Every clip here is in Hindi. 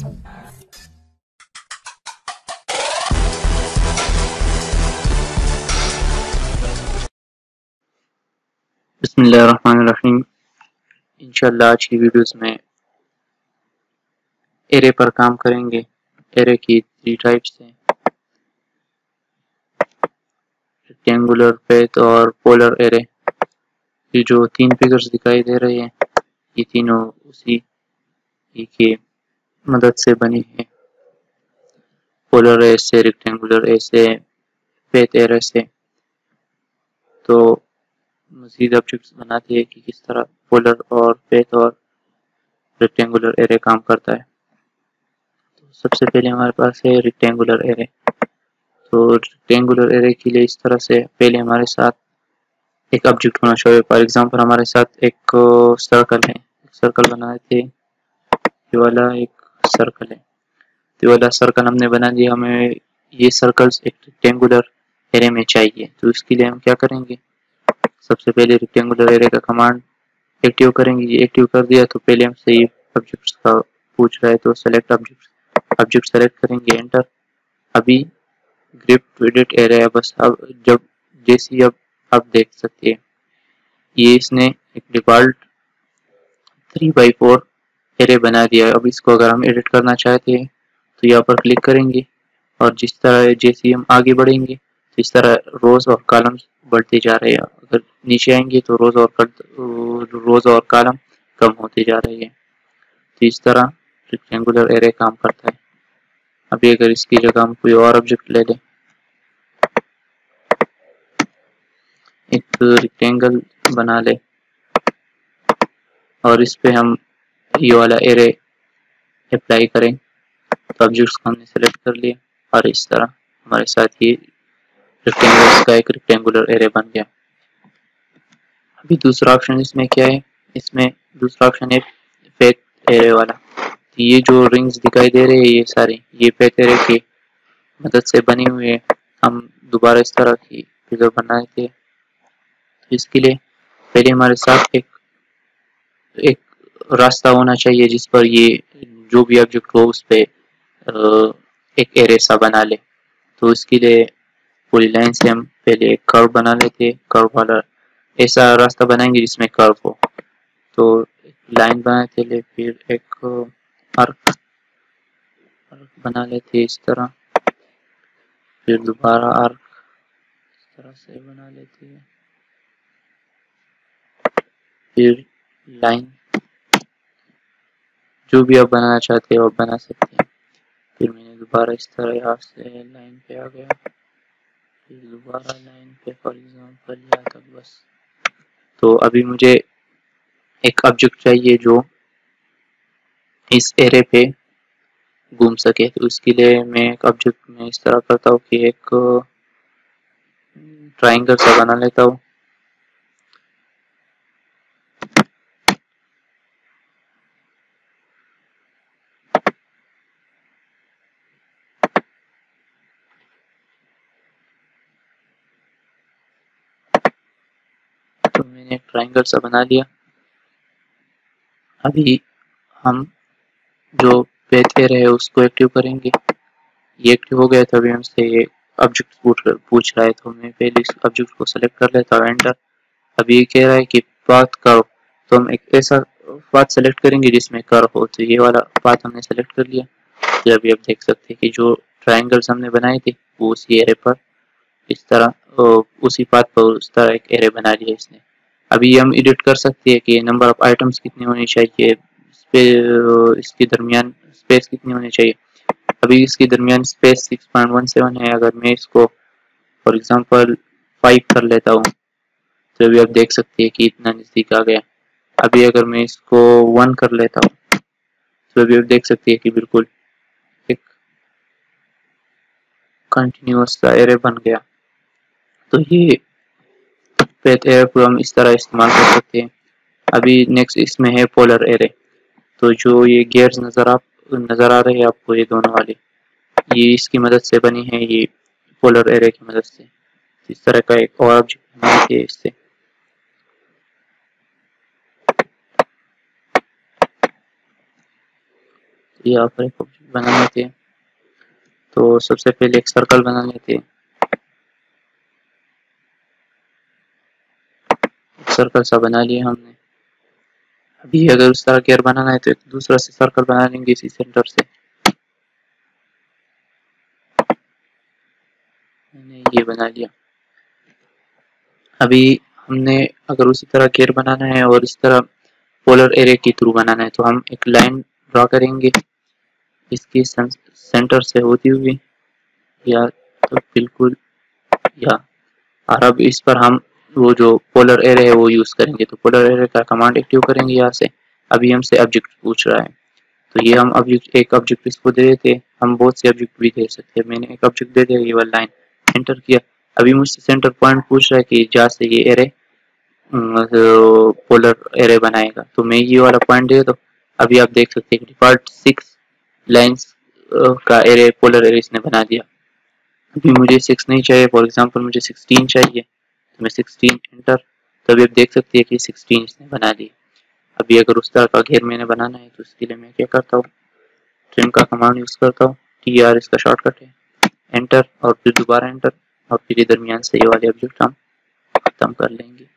बिस्मिल्लाहिर्रहमानिर्रहीम। इंशाल्लाह आज की वीडियोस में एरे पर काम करेंगे। एरे की 3 टाइप्स हैं, रेक्टेंगुलर, पैथ और पोलर एरे। ये जो 3 फिगर्स दिखाई दे रहे हैं, ये तीनों उसी की मदद से बनी है। पोलर एरे से, रेक्टेंगुलर एरे से, पैथ एरे से। तो मज़ीद ऑब्जेक्ट्स बनाते हैं कि किस तरह पोलर और पैथ और रेक्टेंगुलर एरे काम करता है। तो सबसे पहले हमारे पास है रेक्टेंगुलर एरे। तो रेक्टेंगुलर एरे के लिए इस तरह से पहले हमारे साथ एक ऑब्जेक्ट होना चाहिए। फॉर एग्जांपल हमारे साथ एक सर्कल है, एक सर्कल बनाए थे, ये वाला एक सर्कल है। तो ये वाला सर्कल हमने बना दिया, हमें ये सर्कल्स एक रेक्टेंगुलर एरे में चाहिए। तो इसके लिए हम क्या करेंगे, सबसे पहले रेक्टेंगुलर एरे का कमांड एक्टिव करेंगे। ये एक्टिव कर दिया तो पहले हमसे ये ऑब्जेक्ट्स का पूछ रहा है, तो सेलेक्ट ऑब्जेक्ट सेलेक्ट करेंगे, एंटर। अभी ग्रिप टू एडिट एरे है, बस अब जब जैसी अब आप देख सकते हैं, ये इसने एक डिफॉल्ट 3x4 एरे बना दिया है। अब इसको अगर हम एडिट करना चाहते हैं तो यहाँ पर क्लिक करेंगे, और जिस तरह जैसे हम आगे बढ़ेंगे तो इस तरह रोज और कॉलम्स बढ़ते जा रहे हैं। अगर नीचे आएंगे तो रोज और कॉलम कम होते जा रहे हैं। तो इस तरह रेक्टेंगुलर एरे काम करता है। अभी अगर इसकी जगह हम कोई और ऑब्जेक्ट ले लें, एक रेक्टेंगल बना ले और इस पे हम ये वाला एरे अप्लाई करें, तो ऑब्जेक्ट्स को हमने सेलेक्ट कर लिया और इस तरह हमारे साथ ये रेक्टेंगल्स का एक रेक्टेंगुलर एरे बन गया। अभी दूसरा ऑप्शन इसमें क्या है, इसमें दूसरा ऑप्शन है पैथ एरे वाला। तो ये जो रिंग्स दिखाई दे रहे हैं ये सारी, ये पैथ एरे की मदद से बनी हुई है। हम दोबारा इस तरह की फिगर बनाए थे, तो इसके लिए पहले हमारे साथ एक एक रास्ता होना चाहिए जिस पर ये जो भी ऑब्जेक्ट हो उस पे एक एरे सा बना ले। तो इसके लिए पूरी लाइन से हम पहले एक कर्व बना लेते, कर्व वाला ऐसा रास्ता बनाएंगे जिसमें कर्व हो। तो लाइन बनाते ले, फिर एक आर्क बना लेते इस तरह, फिर दोबारा आर्क इस तरह से बना लेते हैं, फिर लाइन जो भी आप बनाना चाहते हो आप बना सकते हैं। फिर मैंने दोबारा इस तरह यहाँ से लाइन पे आ गया, फिर दोबारा लाइन पे फॉर एग्जांपल यहाँ तक बस। तो अभी मुझे एक ऑब्जेक्ट चाहिए जो इस एरे पे घूम सके। तो इसके लिए मैं एक ऑब्जेक्ट में इस तरह करता हूँ कि एक ट्राइंगल सा बना लेता हूँ। तो मैंने एक ट्राइंगल सा बना लिया। अभी हम जो पैथ एरे है उसको एक्टिव करेंगे। ये एक्टिव हो गया था, अभी हमसे ये ऑब्जेक्ट पूछ रहा है, तो मैं पहले इस ऑब्जेक्ट को सेलेक्ट कर लेता हूँ, एंटर। अभी ये कह रहा है कि पाथ कर्व, तो हम एक ऐसा पाथ सेलेक्ट करेंगे जिसमें कर्व हो। तो ये वाला पाथ हमने सेलेक्ट कर लिया। तो अभी आप देख सकते हैं कि जो ट्राइंगल्स हमने बनाए थे वो उसी एरे पर इस तरह उसी पाथ पर उस तरह एक एरे बना लिया इसने। अभी हम एडिट कर सकते हैं कि नंबर ऑफ आइटम्स कितनी होनी चाहिए, इसके दरमियान स्पेस कितनी होनी चाहिए। अभी इसके दरमियान स्पेस 6.17 है। अगर मैं इसको फॉर एग्जांपल 5 कर लेता हूँ तो अभी आप देख सकते हैं कि इतना नज़दीक आ गया। अभी अगर मैं इसको 1 कर लेता हूँ तो अभी आप देख सकते हैं कि बिल्कुल एक कंटिन्यूअस सा एरे बन गया। तो ये पैथ एरे को हम इस तरह इस्तेमाल कर सकते हैं। अभी नेक्स्ट इसमें है पोलर एरे। तो जो ये गियर्स नज़र आ रहे हैं आपको, ये दोनों वाले, ये इसकी मदद से बनी है, ये पोलर एरे की मदद से। इस तरह का एक और ऑब्जेक्ट बनाते हैं इससे। यहाँ पर एक ऑब्जेक्ट बना लेते हैं। तो सबसे पहले एक सर्कल बना लेते हैं। सर्कल सा बना लिया हमने। अभी अगर उस तरह गेयर बनाना है तो एक दूसरा से सर्कल बना लेंगे इसी सेंटर से। मैंने ये बना लिया। अभी हमने अगर उसी तरह गेयर बनाना है और इस तरह पोलर एरे के थ्रू बनाना है तो हम एक लाइन ड्रॉ करेंगे इसके सेंटर से होती हुई, या तो बिल्कुल, या और अब इस पर हम वो जो पोलर एरे है वो यूज करेंगे। तो पोलर एरे का कमांड एक्टिव करेंगे यहाँ से। अभी हमसे ऑब्जेक्ट पूछ रहा है तो ये हम ऑब्जेक्ट, एक ऑब्जेक्ट इसको दे देते। हम बहुत से ऑब्जेक्ट भी दे सकते हैं। मैंने एक ऑब्जेक्ट दे दिया, ये वाला लाइन एंटर किया। अभी मुझसे सेंटर पॉइंट पूछ रहा है कि जहाँ से ये एरे पोलर एरे बनाएगा, तो मैं ये वाला पॉइंट दे दो। अभी आप देख सकते हैं डिफॉल्ट 6 लाइंस का एरे, पोलर एरे इसने बना दिया। अभी मुझे 6 नहीं चाहिए, फॉर एग्जांपल मुझे 16 चाहिए, तो मैं 16 एंटर। तो अभी आप देख सकते हैं कि 16 इसने बना दिया। अभी अगर उस तरह का घेर मैंने बनाना है तो इसके लिए मैं क्या करता हूँ, ट्रिम का कमांड यूज करता हूँ। TR इसका शॉर्टकट है, एंटर और फिर दोबारा एंटर, और फिर ये दरमियान से ये वाले ऑब्जेक्ट हम खत्म कर लेंगे।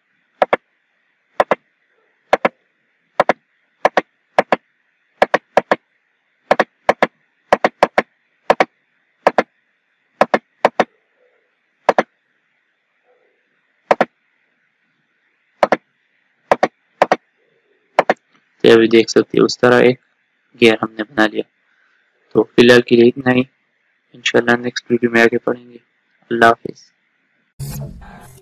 तो अभी देख सकते हैं उस तरह एक गियर हमने बना लिया। तो फिलहाल के लिए इतना ही, इंशाल्लाह नेक्स्ट वीडियो में आगे पढ़ेंगे। अल्लाह हाफिज।